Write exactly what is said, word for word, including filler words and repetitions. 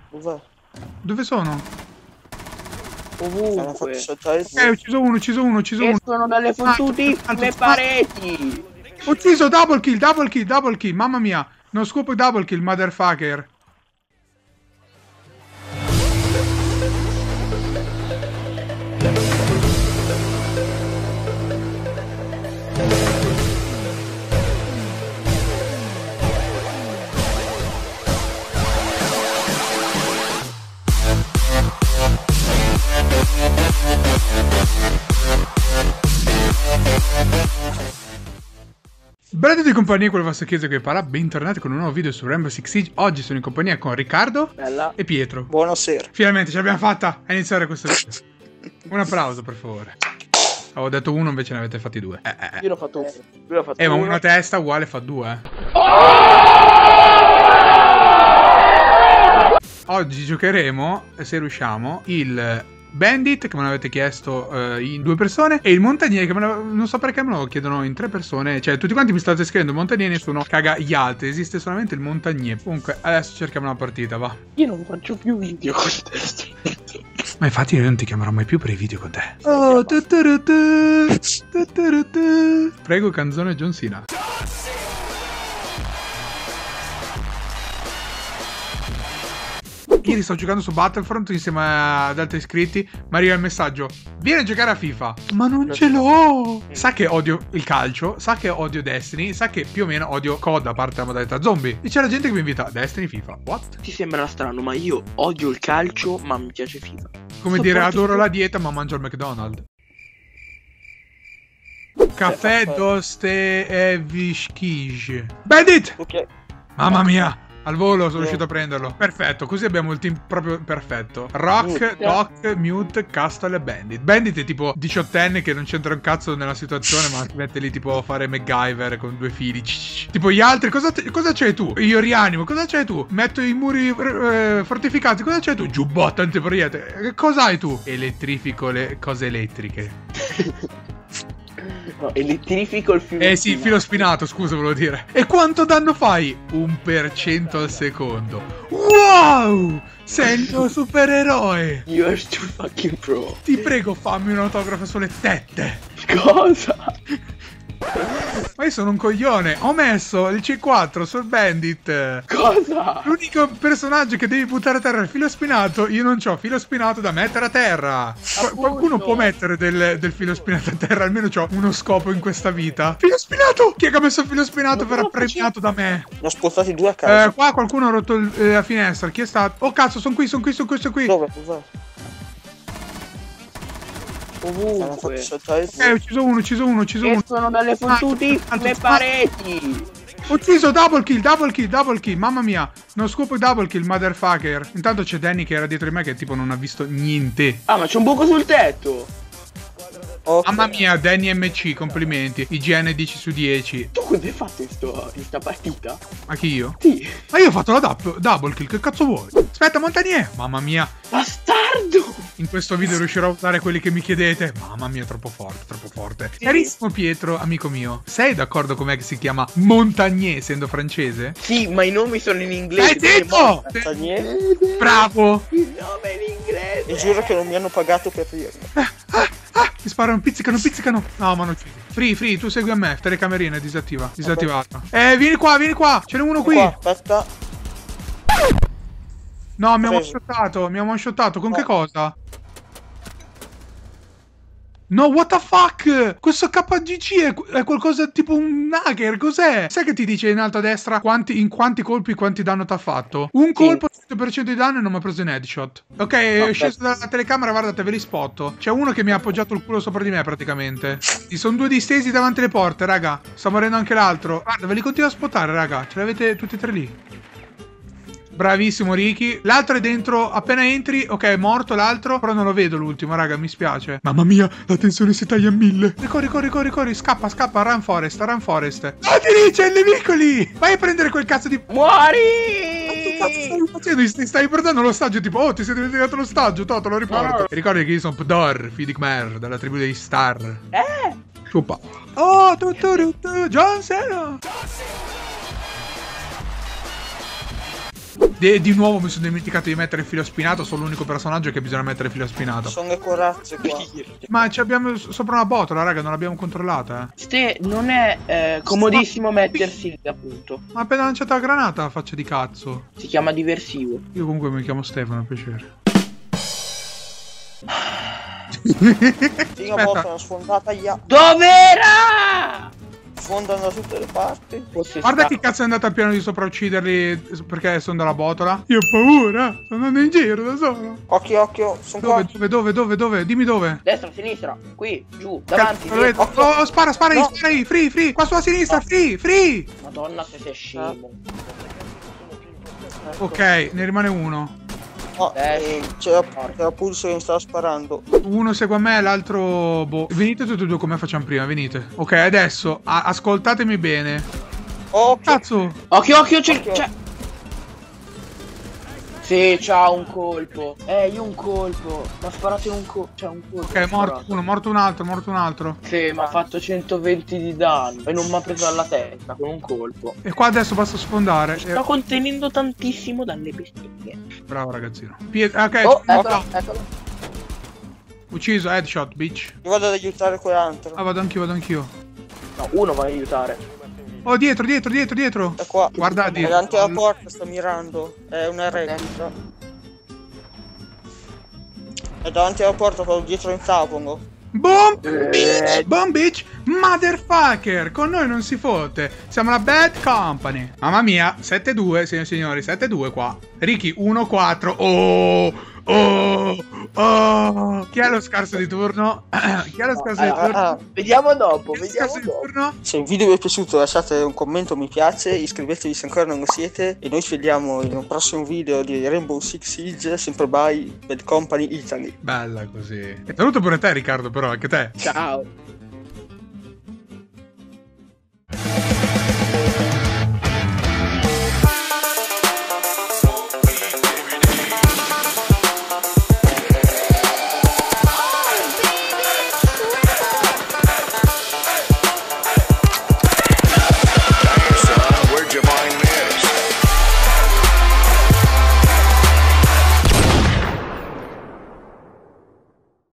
Dov'è? Dove sono? Ovunque. Ok, ho ucciso uno, ho ucciso uno, ho ucciso uno. Escono dalle fottutissime pareti. Ho ucciso, double kill, double kill, double kill, mamma mia. No scoop double kill, motherfucker. Bella di compagnia, quello vostro Chiesa che parla, bentornati con un nuovo video su Rainbow Six Siege. Oggi sono in compagnia con Riccardo Bella. e Pietro. Buonasera. Finalmente ce l'abbiamo fatta a iniziare questo video. Un applauso per favore. Avevo detto uno, invece ne avete fatti due. Eh, eh, eh. Io l'ho fatto uno. Lui l'ha fatto Eh, ma uno. una testa uguale fa due, eh. Oggi giocheremo, se riusciamo, il Bandit, che me l'avete chiesto uh, in due persone, e il Montagnier, che me lo, non so perché me lo chiedono in tre persone. Cioè, tutti quanti mi state scrivendo Montagnier, nessuno caga gli altri. Esiste solamente il Montagnier. Comunque, adesso cerchiamo una partita, va. Io non faccio più video con te. Ma infatti io non ti chiamerò mai più per i video con te. Oh, tu tu tu tu, tu tu tu. Prego, canzone John Cena. Ieri sto giocando su Battlefront insieme ad altri iscritti. Mi arriva il messaggio: vieni a giocare a FIFA. Ma non ce l'ho. Sa che odio il calcio, sa che odio Destiny, sa che più o meno odio C O D a parte la modalità zombie. E c'è la gente che mi invita a Destiny, FIFA. What? Ti sembra strano, ma io odio il calcio, ma mi piace FIFA. Come dire, adoro la dieta ma mangio al McDonald's. Caffè doste e vischige. Bandit! Ok. Mamma mia! Al volo sono riuscito a prenderlo. Perfetto, così abbiamo il team proprio perfetto. Rock, Doc, Mute, Castle e Bandit. Bandit è tipo diciottenne che non c'entra un cazzo nella situazione, ma si mette lì tipo a fare MacGyver con due fili. Tipo gli altri, cosa, cosa c'hai tu? Io rianimo, cosa c'hai tu? Metto i muri eh, fortificati, cosa c'hai tu? Giubbotta antiproiete. Che cosa hai tu? Elettrifico le cose elettriche. No, elettrifico il filo. Eh sì, il filo spinato, scusa, volevo dire. E quanto danno fai? Un per cento al secondo. Wow! Sei il mio supereroe. You are too fucking pro. Ti prego, fammi un autografo sulle tette. Cosa? Ma io sono un coglione. Ho messo il C quattro sul Bandit. Cosa? L'unico personaggio che devi buttare a terra è il filo spinato. Io non ho filo spinato da mettere a terra. Qu qualcuno può mettere del, del filo spinato a terra? Almeno ho uno scopo in questa vita. Filo spinato! Chi è che ha messo il filo spinato verrà premiato da me. Ne ho spostati due a caso. Eh, qua qualcuno ha rotto il, eh, la finestra. Chi è stato? Oh cazzo, sono qui, sono qui, sono qui, sono qui. Dove? Dov'è? Ovunque. Eh, ho ucciso uno, ho ucciso uno, ho ucciso uno. Escono dalle fottutissime pareti. Ho ucciso, double kill, double kill, double kill, mamma mia. No scoop double kill, motherfucker. Intanto c'è Danny che era dietro di me che tipo non ha visto niente. Ah, ma c'è un buco sul tetto. Okay. Mamma mia, Danny M C, complimenti. I G N dieci su dieci. Tu cosa hai fatto in, sto, in sta partita? Ma chi io? Sì. Ma io ho fatto la double kill, che cazzo vuoi? Aspetta, Montagnier. Mamma mia. Bastardo. In questo video riuscirò a usare quelli che mi chiedete. Mamma mia, troppo forte, troppo forte. Sì. Carissimo Pietro, amico mio, sei d'accordo com'è che si chiama Montagnier, essendo francese? Sì, ma i nomi sono in inglese. Hai detto! Montagnier? Bravo! Il nome è in inglese. E giuro che non mi hanno pagato per dirlo. Ah, ah, ah, mi sparano, pizzicano, pizzicano. No, ma non ci. Free, free, tu segui a me. Telecamerina è disattiva. Disattivata. Okay. Eh, vieni qua, vieni qua. Ce n'è uno qui. Qua, aspetta. No, mi ha one-shottato, mi ha one-shottato. Con no. Che cosa? No, what the fuck? Questo K G C è, è qualcosa tipo un hacker, cos'è? Sai che ti dice in alto a destra quanti, in quanti colpi quanti danno ti ha fatto? Un colpo, cento per cento di danno e non mi ha preso un headshot. Ok, è sceso dalla telecamera, guardate, ve li spotto. C'è uno che mi ha appoggiato il culo sopra di me praticamente. Ci sono due distesi davanti alle porte, raga. Sta morendo anche l'altro. Guarda, ve li continuo a spottare, raga. Ce l'avete tutti e tre lì. Bravissimo Ricky. L'altro è dentro. Appena entri. Ok, è morto l'altro. Però non lo vedo l'ultimo, raga. Mi spiace. Mamma mia, la tensione si taglia a mille. Corri, corri, corri, corri. Scappa, scappa. Run Forest, Run Forest. Ah, ti dice il nemico lì. Vai a prendere quel cazzo di... Muori! Che cazzo stai facendo? Ti stai portando lo stagio. Tipo, oh, ti sei dimenticato lo stagio. To, te lo riporto. No. Ricordi che io sono Pdor, Fidik Mer, della tribù dei Star. Eh? Ciupa. Oh, tu, tu, tu, tu. John Cena. De di nuovo mi sono dimenticato di mettere il filo spinato. Sono l'unico personaggio che bisogna mettere il filo spinato. Sono le corazze qua. Ma ci abbiamo sopra una botola, raga, non l'abbiamo controllata, eh. Ste, non è eh, comodissimo mettersi lì, appunto. Ma appena lanciata la granata, faccia di cazzo. Si chiama diversivo. Io comunque mi chiamo Stefano, piacere. Prima volta una sfondata, ya. Dov'era? Sfondano da tutte le parti. Forse Guarda sta- chi cazzo è andato al piano di sopra a ucciderli perché sono dalla botola. Io ho paura, sto andando in giro da solo. Occhio, occhio, sono Dove, qua. dove, dove, dove, dove? Dimmi dove. Destra, sinistra, qui, giù, davanti, Cazzo, vedo. dietro. Oh, spara, spara, No. spara, free, free, free. Qua sulla sinistra, free, free. Madonna se sei scemo. Ok, ne rimane uno. No, Eh, eh, c'era c'era Pulso che mi stava sparando. Uno segue a me, l'altro boh. Venite tutti e due come facciamo prima, venite. Ok, adesso a- ascoltatemi bene. Occhio. Cazzo. Occhio, occhio, c'è... Occhio. c'è- Sì, c'ha un colpo. Eh, io un colpo. Mi ha sparato in un colpo. C'ha un colpo. Ok, mi ha morto sparato. uno, morto un altro, morto un altro. Sì, mi ha fatto centoventi di danno. E non mi ha preso alla testa con un colpo. E qua adesso basta sfondare. Sto E- contenendo tantissimo dalle bestemmie. Bravo ragazzino. Pie- ok, Oh, no, eccolo, eccolo. ucciso, headshot, bitch. Io vado ad aiutare quell'altro. Ah, vado anch'io, vado anch'io. No, uno va a aiutare. Oh, dietro, dietro, dietro, dietro. È qua. Guarda È dietro. davanti alla porta, sta mirando. È una replica. È davanti alla porta, quello dietro in tavolo. Boom! Eh. Boom, bitch! Motherfucker! Con noi non si fotte. Siamo la Bad Company. Mamma mia, sette due, signori e signori, sette due qua. Ricky, uno quattro. Oh! Oh! Oh! Chi è lo scarso di turno? Chi è lo scarso di Ah, turno? Ah, Vediamo dopo, Chi è lo vediamo scarso di dopo. turno? se il video vi è piaciuto lasciate un commento, un mi piace, iscrivetevi se ancora non lo siete e noi ci vediamo in un prossimo video di Rainbow Six Siege, sempre by Bad Company Italy. Bella così. Saluto pure te, Riccardo, però, anche te. Ciao.